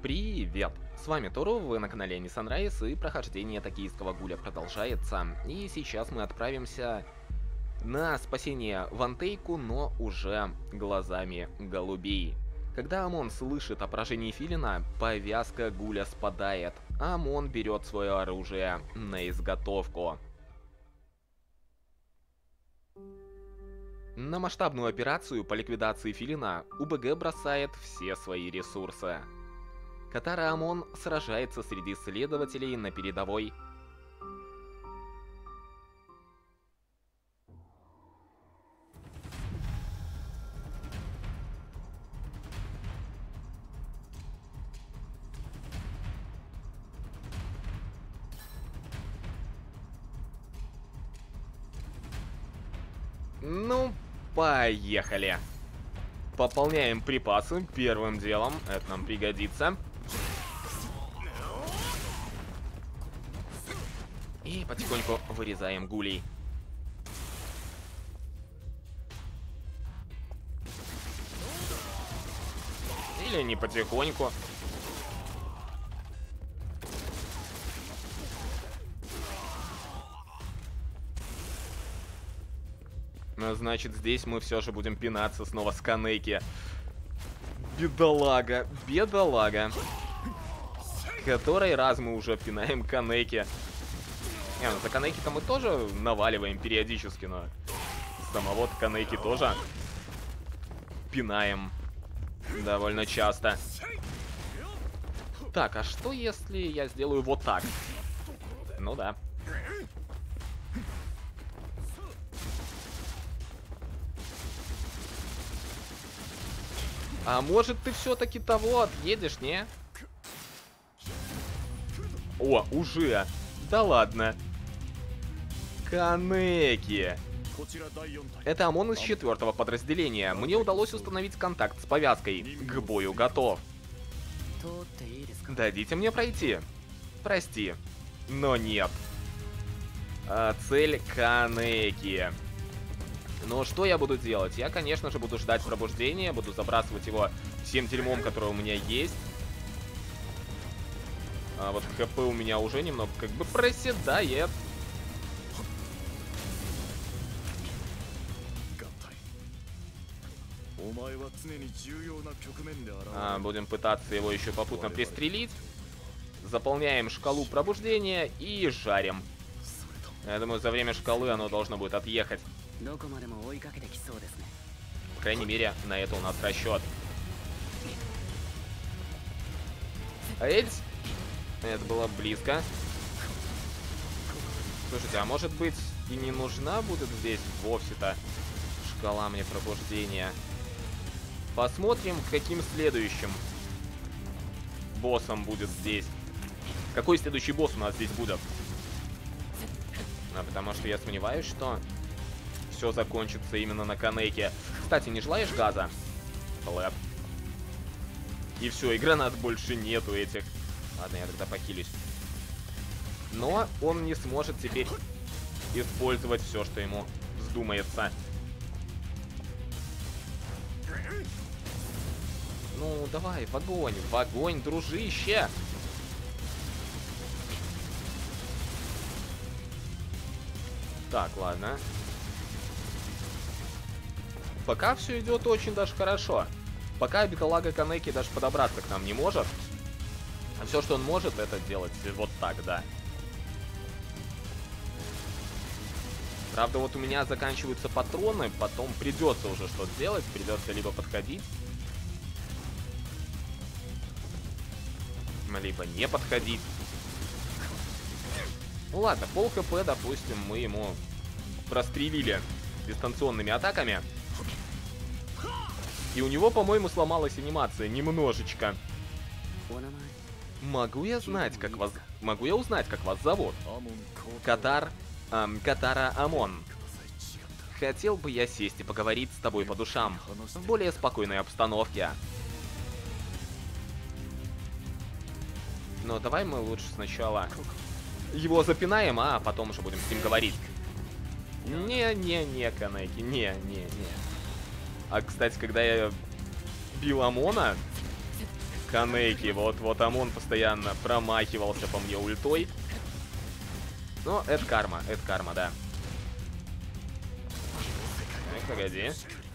Привет! С вами Тору, вы на канале Any Sunrise, и прохождение Токийского гуля продолжается. И сейчас мы отправимся на спасение Вантейку, но уже глазами голубей. Когда Амон слышит о поражении Филина, повязка гуля спадает, а Амон берет свое оружие на изготовку. На масштабную операцию по ликвидации Филина УБГ бросает все свои ресурсы. Катара Амон сражается среди следователей на передовой. Ну, поехали. Пополняем припасы первым делом, это нам пригодится. И потихоньку вырезаем гулей. Или не потихоньку. Ну, значит, здесь мы все же будем пинаться снова с Канеки. Бедолага, бедолага. Который раз мы уже пинаем Канеки. Не, ну за Канеки-то мы тоже наваливаем периодически, но самого Канеки тоже пинаем довольно часто. Так, а что если я сделаю вот так? Ну да. А может ты все-таки того отъедешь, не? О, уже. Да ладно. Канеки. Это Амон из 4-го подразделения. Мне удалось установить контакт с повязкой. К бою готов. Дадите мне пройти. Прости, но нет. Цель Канеки. Но что я буду делать? Я, конечно же, буду ждать пробуждения. Буду забрасывать его всем дерьмом, которое у меня есть. А вот ХП у меня уже немного как бы проседает. Будем пытаться его еще попутно пристрелить. Заполняем шкалу пробуждения и жарим. Я думаю, за время шкалы оно должно будет отъехать. По крайней мере, на это у нас расчет. Эть! Это было близко. Слушайте, а может быть и не нужна будет здесь вовсе-то шкала мне пробуждения? Посмотрим, каким следующим боссом будет здесь. Какой следующий босс у нас здесь будет? Потому что я сомневаюсь, что все закончится именно на Канеке. Кстати, не желаешь газа? Хлэп. И все, и гранат больше нету этих. Ладно, я тогда похилюсь. Но он не сможет теперь использовать все, что ему вздумается. Ну, давай, в огонь, дружище! Так, ладно. Пока все идет очень даже хорошо. Пока бедолага Канеки даже подобраться к нам не может. А все, что он может, это делать вот так, да. Правда, вот у меня заканчиваются патроны, потом придется уже что-то делать, придется либо подходить, либо не подходить. Ну ладно, пол хп, допустим, мы ему прострелили дистанционными атаками. И у него, по-моему, сломалась анимация немножечко. Могу я узнать, как вас зовут? Катара Амон. Хотел бы я сесть и поговорить с тобой по душам в более спокойной обстановке. Но давай мы лучше сначала его запинаем, а потом уже будем с ним говорить. Не, Канеки, не. А, кстати, когда я бил Амона, Канейки. Вот Амон постоянно промахивался по мне ультой. Но это карма, да. Так, погоди.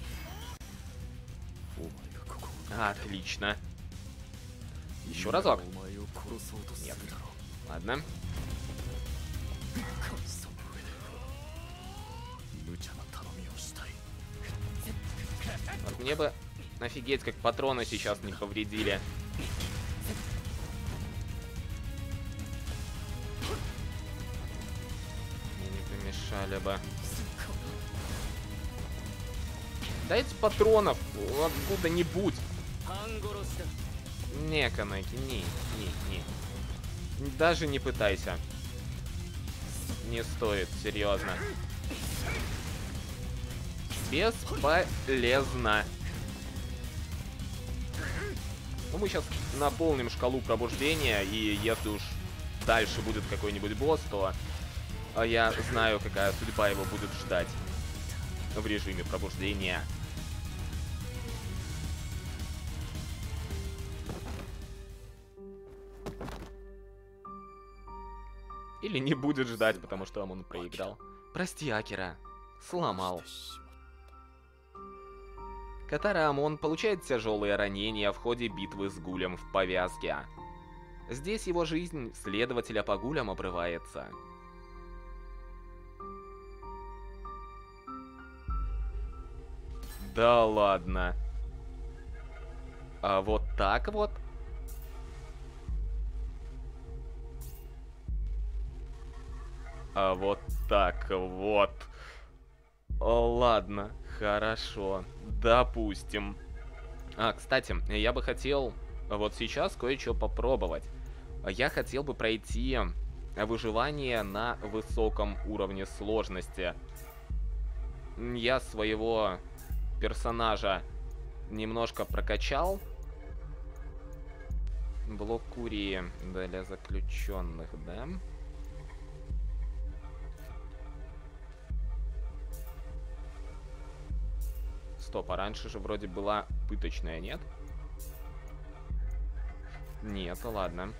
Отлично. Еще разок. Нет. Ладно. Вот мне бы офигеть, как патроны сейчас не повредили. Мне не помешали бы. Дайте патронов откуда-нибудь. Не, Канеки, не. Даже не пытайся. Не стоит, серьезно. Бесполезно. Ну, мы сейчас наполним шкалу пробуждения, и если уж дальше будет какой-нибудь босс, то я знаю, какая судьба его будет ждать в режиме пробуждения. Или не будет ждать, потому что он проиграл. Прости, Акира. Сломал. Катара Амон получает тяжелые ранения в ходе битвы с Гулем в повязке. Здесь его жизнь следователя по Гулям обрывается. Да ладно. А вот так вот? А вот так вот. Ладно, хорошо. Допустим. Кстати, я бы хотел вот сейчас кое-что попробовать. Я хотел бы пройти выживание на высоком уровне сложности. Я своего персонажа немножко прокачал. Блок Курии для заключенных, да? Стоп, а раньше же вроде была пыточная, нет? Нет, ладно.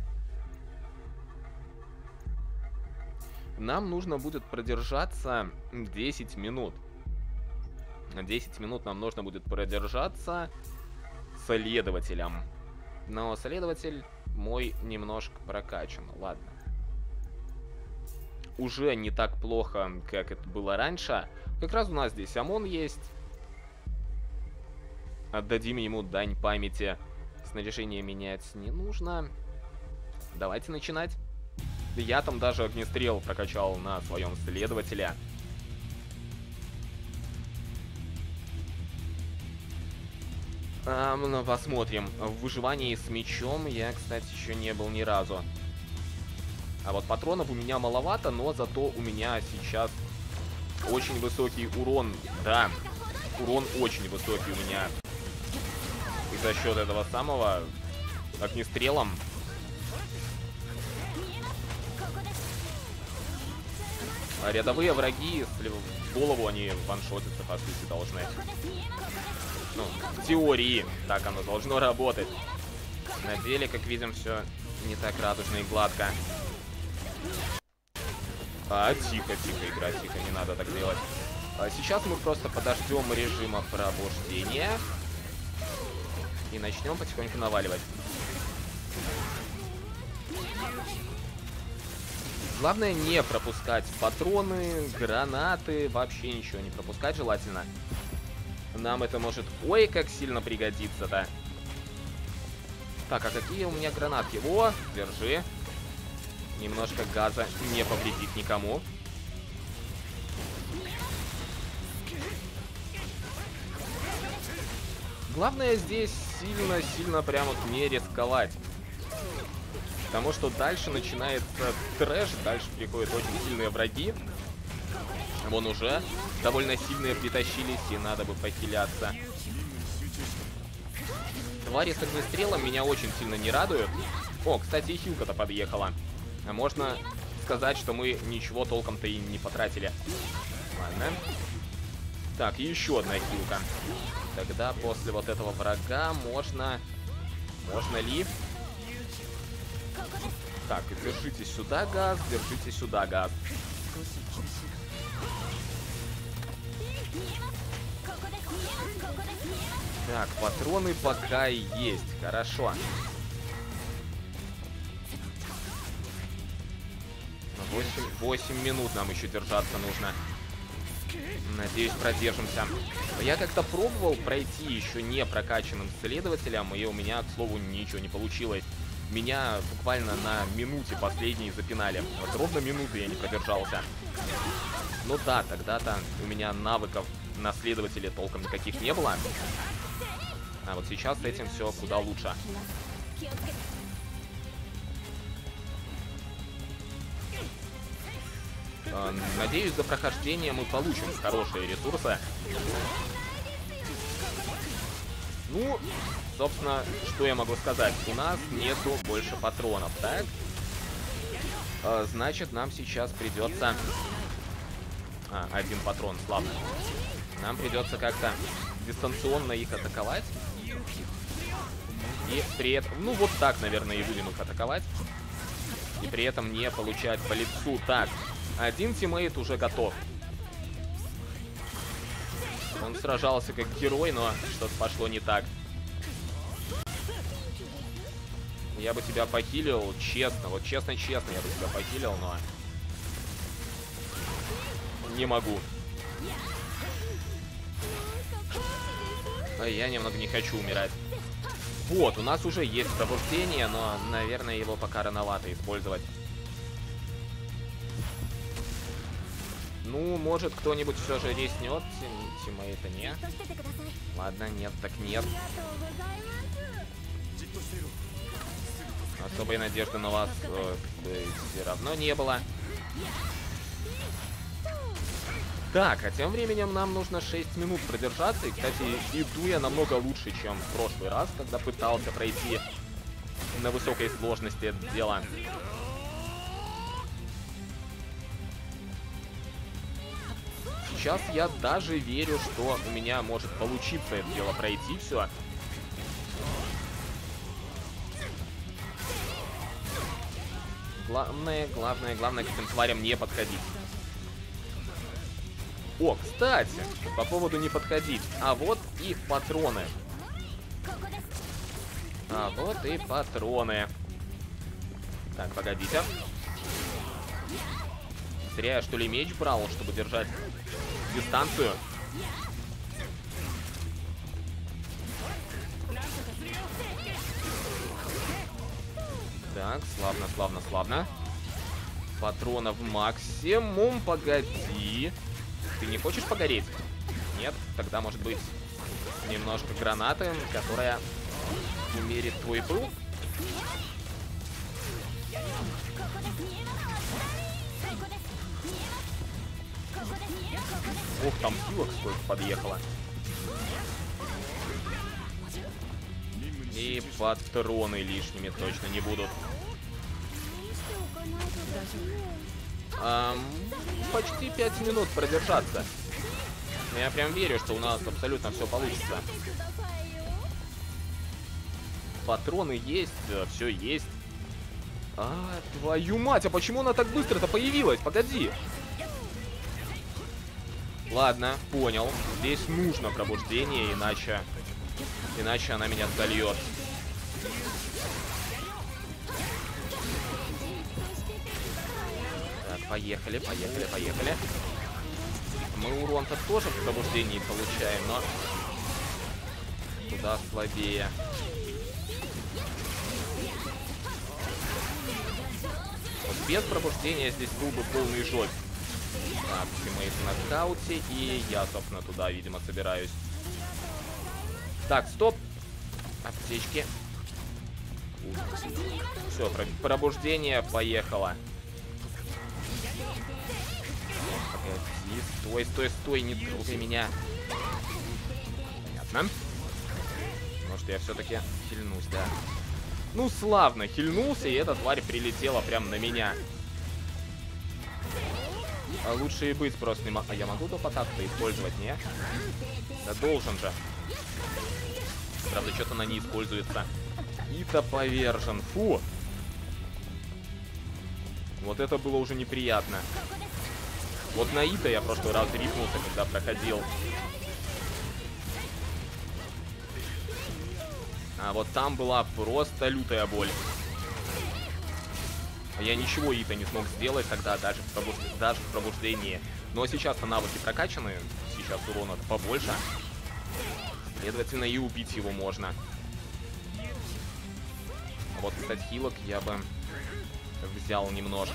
Нам нужно будет продержаться 10 минут. 10 минут нам нужно будет продержаться следователем. Но следователь мой немножко прокачан. Ладно. Уже не так плохо, как это было раньше. Как раз у нас здесь Амон есть. Отдадим ему дань памяти. Снаряжение менять не нужно. Давайте начинать. Я там даже огнестрел прокачал на своем следователе. Ну, посмотрим. В выживании с мечом я, кстати, еще не был ни разу. А вот патронов у меня маловато, но зато у меня сейчас очень высокий урон. Да, урон очень высокий у меня. И за счет этого самого огнестрелом. А рядовые враги, если в голову они ваншотиться, по сути, должны. Ну, в теории так оно должно работать. На деле, как видим, все не так радужно и гладко. Тихо, игра, тихо, не надо так делать. Сейчас мы просто подождем режима пробуждения. И начнем потихоньку наваливать. Главное не пропускать патроны, гранаты, вообще ничего не пропускать желательно. Нам это может ой как сильно пригодиться-то. Так, а какие у меня гранатки? О, держи. Немножко газа не повредит никому. Главное здесь сильно прям вот не рисковать. Потому что дальше начинается трэш, дальше приходят очень сильные враги. Вон уже довольно сильные притащились, и надо бы похиляться. Твари с огнестрелом меня очень сильно не радуют. О, кстати, и хилка-то подъехала. Можно сказать, что мы ничего толком-то и не потратили. Ладно. Так, еще одна хилка. Тогда после вот этого врага можно Можно ли? Так, держите сюда газ, держите сюда газ. Так, патроны пока есть. Хорошо. 8 минут нам еще держаться нужно. Надеюсь, продержимся. Я как-то пробовал пройти еще не прокачанным исследователем, и у меня, к слову, ничего не получилось. Меня буквально на минуте последней запинали. Вот ровно минуту я не продержался. Ну да, тогда-то у меня навыков на следователе толком никаких не было. А вот сейчас с этим все куда лучше. Надеюсь, до прохождения мы получим хорошие ресурсы. Ну, собственно, что я могу сказать? У нас нету больше патронов, так? Значит, нам сейчас придется... один патрон, слабо. Нам придется как-то дистанционно их атаковать. И при этом... Ну, вот так, наверное, и будем их атаковать. И при этом не получать по лицу. Так, один тиммейт уже готов. Он сражался как герой, но что-то пошло не так. Я бы тебя похилил, честно. Вот честно-честно я бы тебя похилил, но... Не могу. Я немного не хочу умирать. Вот, у нас уже есть пробуждение, но, наверное, его пока рановато использовать. Ну, может, кто-нибудь все же резнет. Тиммейта не. Ладно, нет, так нет. Особой надежды на вас все равно не было. Так, а тем временем нам нужно 6 минут продержаться. И, кстати, иду я намного лучше, чем в прошлый раз, когда пытался пройти на высокой сложности это дело. Сейчас я даже верю, что у меня может получиться это дело пройти все. Главное к этим тварям не подходить. О, кстати, по поводу не подходить. А вот их патроны. А вот и патроны. Так, погодите. Зря я, что ли, меч брал, чтобы держать дистанцию. Так, славно. Патронов максимум. Погоди. Ты не хочешь погореть? Нет? Тогда, может быть, немножко гранаты, которая умерит твой пыл. Ох, там хилок сколько подъехало. И патроны лишними точно не будут. Почти 5 минут продержаться. Я прям верю, что у нас абсолютно все получится. Патроны есть, все есть. Твою мать, а почему она так быстро-то появилась? Погоди. Ладно, понял. Здесь нужно пробуждение, иначе она меня сольет. Поехали. Мы урон-то тоже в пробуждении получаем, но куда слабее. Вот без пробуждения здесь был бы полный жопь. Так, тиммейт на скауте, и я, собственно, туда, видимо, собираюсь. Так, стоп. Аптечки. Все, пробуждение поехало. Стой, не трогай меня. Понятно. Может, я все-таки хильнусь, да. Ну, славно, хильнулся, и эта тварь прилетела прям на меня. А лучше и быть просто не могу. А я могу доп-атаку-то использовать, не? Да должен же. Правда, что-то она не используется. Ита повержен. Фу! Вот это было уже неприятно. Вот на Ита я в прошлый раз рипнулся, когда проходил. А вот там была просто лютая боль. Я ничего Ита не смог сделать тогда, даже в пробуждении. Но сейчас-то навыки прокачаны. Сейчас урона побольше. Следовательно, и убить его можно. А вот, кстати, хилок я бы взял немножко.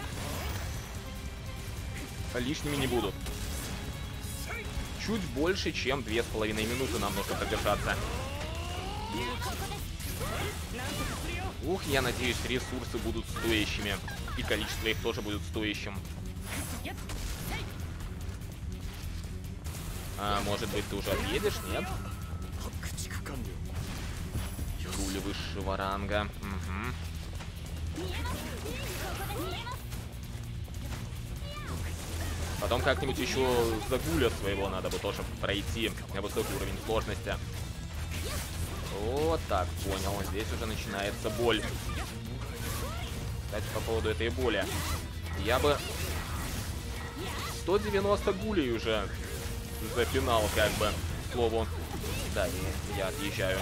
Лишними не будут. Чуть больше, чем 2,5 минуты нам нужно продержаться. Ух, я надеюсь, ресурсы будут стоящими. И количество их тоже будет стоящим. А может быть, ты уже отъедешь, нет? Гули высшего ранга. Угу. Потом как-нибудь еще за Гуля своего надо бы тоже пройти на высокий уровень сложности. Вот так, понял. Здесь уже начинается боль. Кстати, по поводу этой боли. Я бы 190 гулей уже запинал, как бы, к слову. Да, и я отъезжаю.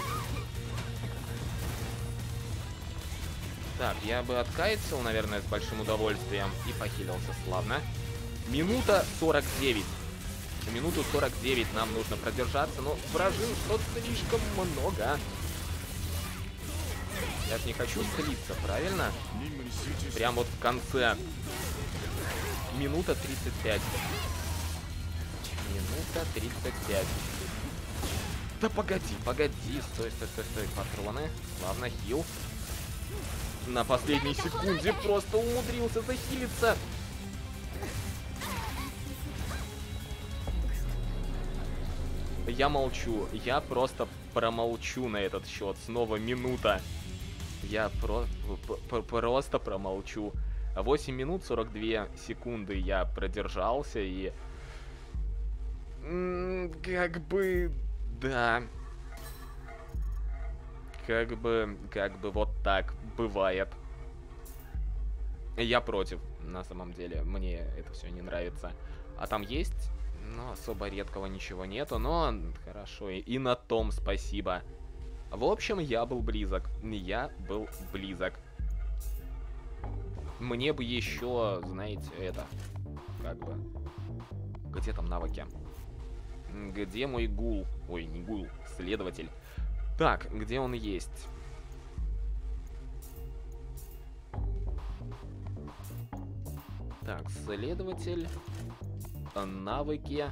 Так, я бы откайцал, наверное, с большим удовольствием. И похилился славно. Минута 49. Минуту 49 нам нужно продержаться, но вражин что-то слишком много. Я же не хочу слиться, правильно? Прям вот в конце. Минута 35. Минута 35. Да погоди, погоди. Стой, стой, стой, стой. Патроны. Ладно, хил. На последней секунде просто умудрился захилиться. Я молчу. Я просто промолчу на этот счет. Снова минута. Я просто промолчу. 8 минут 42 секунды я продержался и... как бы... Да. Как бы вот так бывает. Я против, на самом деле. Мне это все не нравится. А там есть... Ну, особо редкого ничего нету, но хорошо, и на том спасибо. В общем, я был близок. Я был близок. Мне бы еще, знаете, это... Как бы... Где там навыки? Где мой гул? Ой, не гул, следователь. Так, где он есть? Так, следователь... Навыки.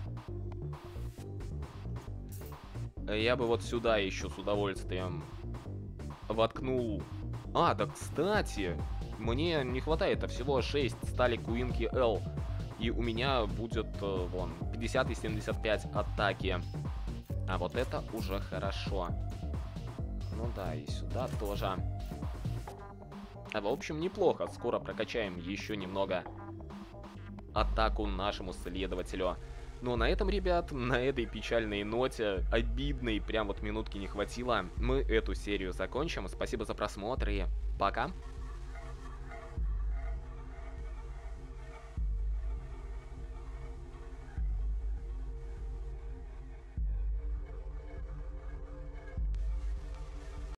Я бы вот сюда еще с удовольствием воткнул. А, да кстати, мне не хватает, а всего 6 стали Куинки L. И у меня будет, вон, 50 и 75 атаки. А вот это уже хорошо. Ну да, и сюда тоже. А в общем, неплохо. Скоро прокачаем еще немного атаку нашему следователю. Но на этом, ребят, на этой печальной ноте, обидной, прям вот минутки не хватило, мы эту серию закончим. Спасибо за просмотр и пока!